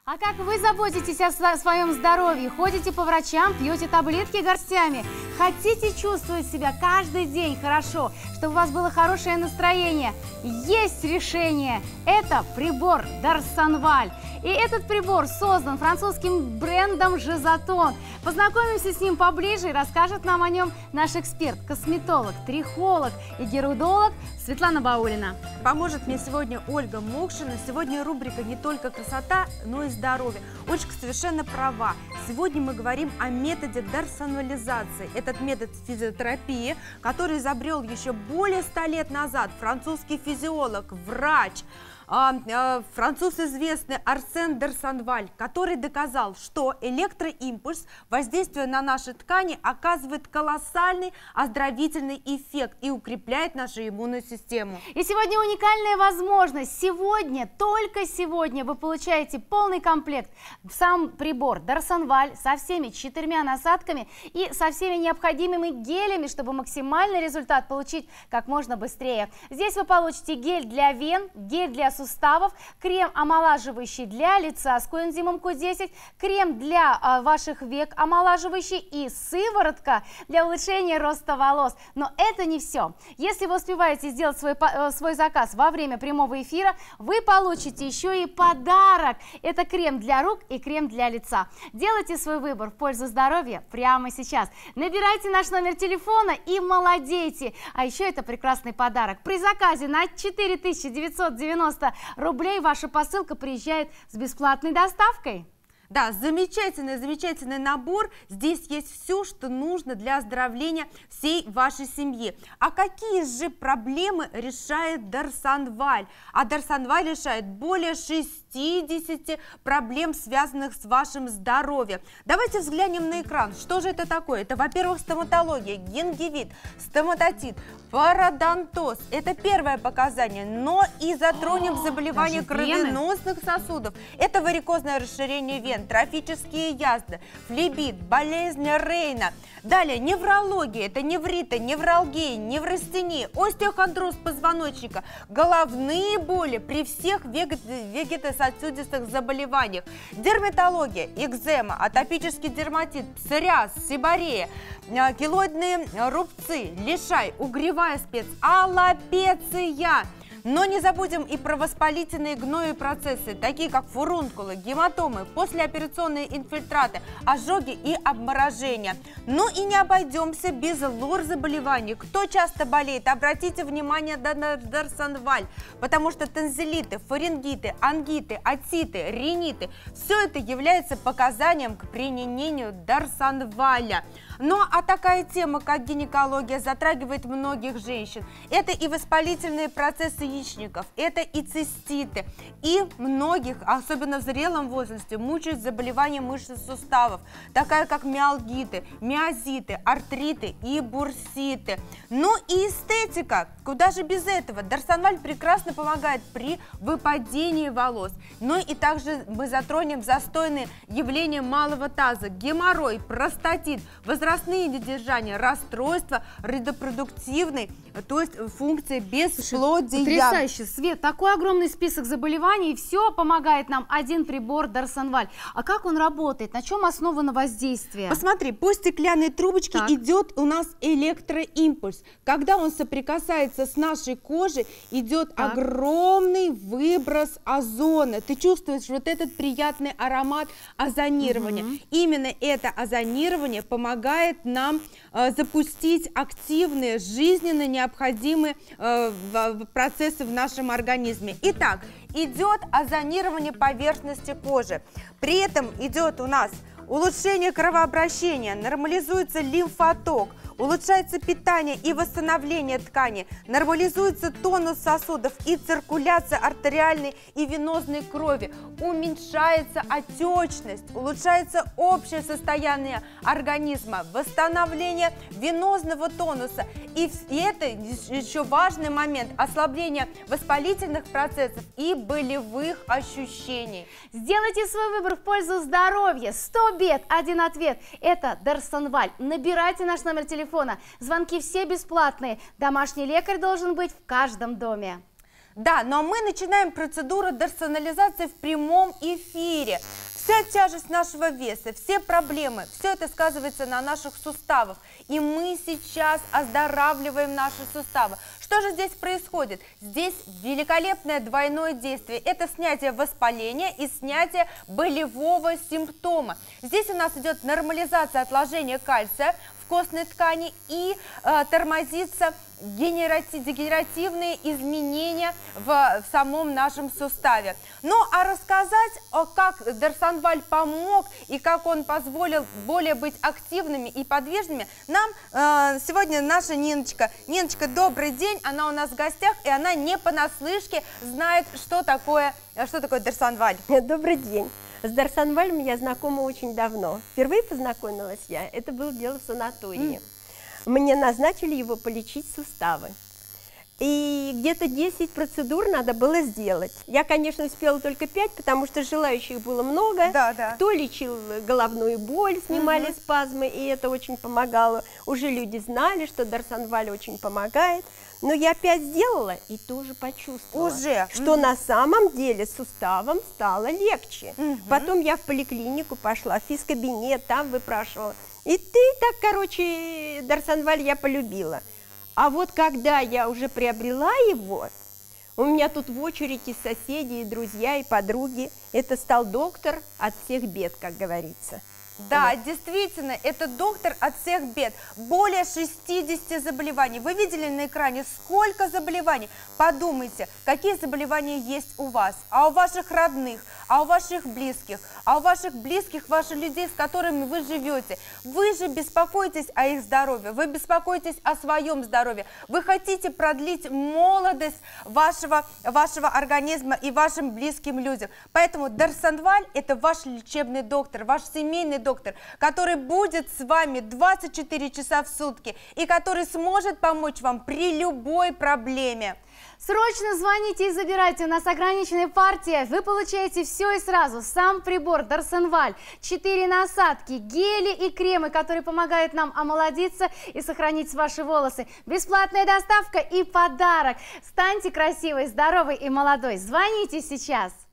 А как вы заботитесь о своем здоровье? Ходите по врачам, пьете таблетки горстями? Хотите чувствовать себя каждый день хорошо, чтобы у вас было хорошее настроение? Есть решение! Это прибор Дарсонваль. И этот прибор создан французским брендом Жизотон. Познакомимся с ним поближе и расскажет нам о нем наш эксперт, косметолог, трихолог и герудолог Светлана Баулина. Поможет мне сегодня Ольга Мокшина. Сегодня рубрика «Не только красота, но и здоровье». Олечка совершенно права. Сегодня мы говорим о методе дарсонвализации. Этот метод физиотерапии, который изобрел еще более 100 лет назад французский физиолог, врач, француз известный Арсен Дарсонваль, который доказал, что электроимпульс, воздействуя на наши ткани, оказывает колоссальный оздоровительный эффект и укрепляет нашу иммунную систему. И сегодня уникальная возможность. Сегодня, только сегодня вы получаете полный комплект в сам прибор Дарсонваль со всеми 4 насадками и со всеми необходимыми гелями, чтобы максимальный результат получить как можно быстрее. Здесь вы получите гель для вен, гель для суставов, крем омолаживающий для лица с коэнзимом Q10, крем для ваших век омолаживающий и сыворотка для улучшения роста волос. Но это не все. Если вы успеваете сделать свой заказ во время прямого эфира, вы получите еще и подарок. Это крем для рук и крем для лица. Делайте свой выбор в пользу здоровья прямо сейчас. Набирайте наш номер телефона и молодейте. А еще это прекрасный подарок. При заказе на 4990 рублей ваша посылка приезжает с бесплатной доставкой. Да, замечательный набор. Здесь есть все, что нужно для оздоровления всей вашей семьи. А какие же проблемы решает Дарсонваль? А Дарсонваль решает более 60 проблем, связанных с вашим здоровьем. Давайте взглянем на экран. Что же это такое? Это, во-первых, стоматология, гингивит, стоматотит, пародонтоз. Это первое показание. Но и затронем заболевания кровеносных сосудов. Это варикозное расширение вен, трофические язды, флебит, болезнь Рейна. Далее неврология, это невриты, невралгия, неврастения, остеохондроз позвоночника, головные боли при всех вегетососудистых заболеваниях, дерматология, экзема, атопический дерматит, псориаз, сиборея, килоидные рубцы, лишай, угревая спец, аллопеция. Но не забудем и про воспалительные гноевые процессы, такие как фурункулы, гематомы, послеоперационные инфильтраты, ожоги и обморожения. Ну и не обойдемся без лор-заболеваний. Кто часто болеет, обратите внимание на Дарсонваль, потому что танзелиты, фарингиты, ангиты, отиты, риниты – все это является показанием к применению Дарсонваля. Ну а такая тема, как гинекология, затрагивает многих женщин. Это и воспалительные процессы яичников, это и циститы, и многих, особенно в зрелом возрасте, мучают заболевания мышц и суставов, такая как миалгиты, миозиты, артриты и бурситы. Ну и эстетика, куда же без этого? Дарсонваль прекрасно помогает при выпадении волос. Ну и также мы затронем застойные явления малого таза, геморрой, простатит, возрастные недержания, расстройства репродуктивной, то есть функции бесплодия. Потрясающе, Свет, такой огромный список заболеваний, и все помогает нам один прибор Дарсонваль. А как он работает? На чем основано воздействие? Посмотри, по стеклянной трубочке идет у нас электроимпульс. Когда он соприкасается с нашей кожей, идет огромный выброс озона. Ты чувствуешь вот этот приятный аромат озонирования. Именно это озонирование помогает нам запустить активные, жизненно необходимые процессы в нашем организме. Итак, идет озонирование поверхности кожи. При этом идет у нас улучшение кровообращения, нормализуется лимфоток, улучшается питание и восстановление ткани, нормализуется тонус сосудов и циркуляция артериальной и венозной крови, уменьшается отечность, улучшается общее состояние организма, восстановление венозного тонуса. И это еще важный момент – ослабление воспалительных процессов и болевых ощущений. Сделайте свой выбор в пользу здоровья. 100 бед, один ответ. Это Дарсонваль. Набирайте наш номер телефона. Звонки все бесплатные. Домашний лекарь должен быть в каждом доме. Да, но мы начинаем процедуру дарсонализации в прямом эфире. Вся тяжесть нашего веса, все проблемы, все это сказывается на наших суставах. И мы сейчас оздоравливаем наши суставы. Что же здесь происходит? Здесь великолепное двойное действие. Это снятие воспаления и снятие болевого симптома. Здесь у нас идет нормализация отложения кальция в костной ткани и тормозится дегенеративные изменения в самом нашем суставе. Ну, а рассказать, как Дарсонваль помог и как он позволил более быть активными и подвижными, нам сегодня наша Ниночка. Ниночка, добрый день, она у нас в гостях, и она не понаслышке знает, что такое Дарсонваль. Добрый день. С Дарсонвалем я знакома очень давно. Впервые познакомилась это было дело в санатории. Мне назначили его полечить суставы. И где-то 10 процедур надо было сделать. Я, конечно, успела только 5, потому что желающих было много. Да. Кто лечил головную боль, снимали спазмы, и это очень помогало. Уже люди знали, что Дарсонваль очень помогает. Но я 5 сделала и тоже почувствовала, что на самом деле суставам стало легче. Потом я в поликлинику пошла, в физкабинет, там выпрашивала. И Дарсонваль я полюбила. А вот когда я уже приобрела его, у меня тут в очереди соседи, и друзья, и подруги, это стал доктор от всех бед, как говорится. Да, действительно, это доктор от всех бед. Более 60 заболеваний. Вы видели на экране, сколько заболеваний? Подумайте, какие заболевания есть у вас, а у ваших родных, а у ваших близких, ваших людей, с которыми вы живете. Вы же беспокоитесь о их здоровье, вы беспокоитесь о своем здоровье. Вы хотите продлить молодость вашего организма и вашим близким людям. Поэтому Дарсонваль – это ваш лечебный доктор, ваш семейный доктор, который будет с вами 24 часа в сутки и который сможет помочь вам при любой проблеме. Срочно звоните и забирайте, у нас ограниченная партия, вы получаете все и сразу, сам прибор Дарсонваль, 4 насадки, гели и кремы, которые помогают нам омолодиться и сохранить ваши волосы, бесплатная доставка и подарок. Станьте красивой, здоровой и молодой, звоните сейчас.